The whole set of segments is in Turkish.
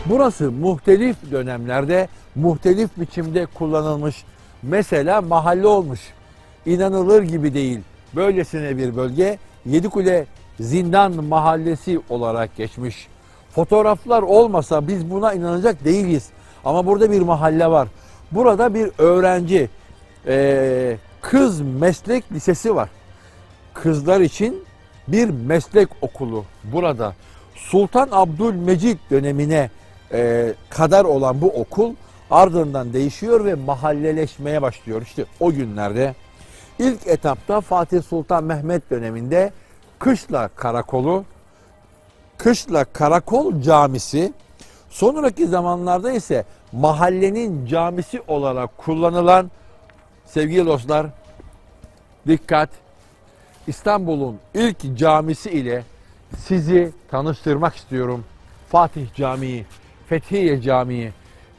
Burası muhtelif dönemlerde muhtelif biçimde kullanılmış. Mesela mahalle olmuş. İnanılır gibi değil. Böylesine bir bölge Yedikule Zindan Mahallesi olarak geçmiş. Fotoğraflar olmasa biz buna inanacak değiliz. Ama burada bir mahalle var. Burada bir öğrenci kız meslek lisesi var. Kızlar için bir meslek okulu burada. Sultan Abdülmecid dönemine kadar olan bu okul ardından değişiyor ve mahalleleşmeye başlıyor. İşte o günlerde ilk etapta Fatih Sultan Mehmet döneminde Kışla Karakolu, Kışla Karakol Camisi, sonraki zamanlarda ise mahallenin camisi olarak kullanılan, sevgili dostlar dikkat, İstanbul'un ilk camisi ile sizi tanıştırmak istiyorum. Fatih Camii, Fethiye Camii.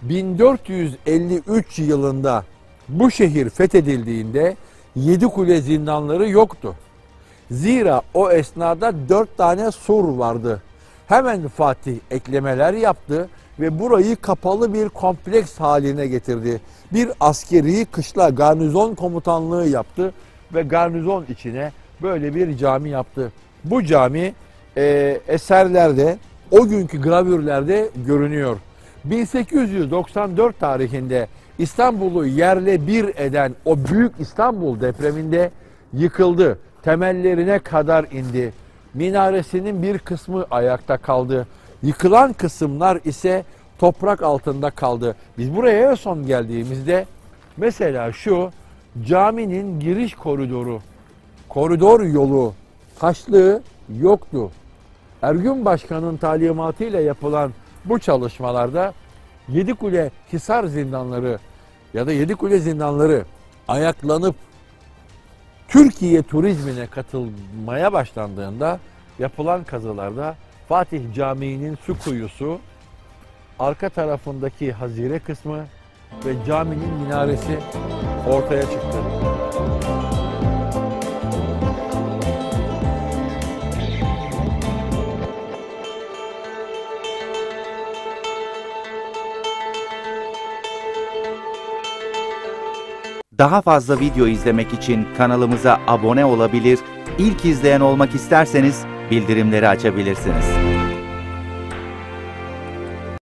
1453 yılında bu şehir fethedildiğinde Yedikule zindanları yoktu. Zira o esnada 4 tane sur vardı. Hemen Fatih eklemeler yaptı ve burayı kapalı bir kompleks haline getirdi. Bir askeri kışla garnizon komutanlığı yaptı ve garnizon içine böyle bir cami yaptı. Bu cami eserlerde, o günkü gravürlerde görünüyor. 1894 tarihinde İstanbul'u yerle bir eden o büyük İstanbul depreminde yıkıldı. Temellerine kadar indi. Minaresinin bir kısmı ayakta kaldı. Yıkılan kısımlar ise toprak altında kaldı. Biz buraya en son geldiğimizde mesela şu caminin giriş koridoru, koridor yolu, taşlığı yoktu. Ergün Başkan'ın talimatıyla yapılan bu çalışmalarda Yedikule Hisar zindanları ya da Yedikule zindanları ayaklanıp Türkiye turizmine katılmaya başlandığında yapılan kazılarda Fatih Camii'nin su kuyusu, arka tarafındaki hazire kısmı ve caminin minaresi ortaya çıktı. Daha fazla video izlemek için kanalımıza abone olabilir, ilk izleyen olmak isterseniz bildirimleri açabilirsiniz.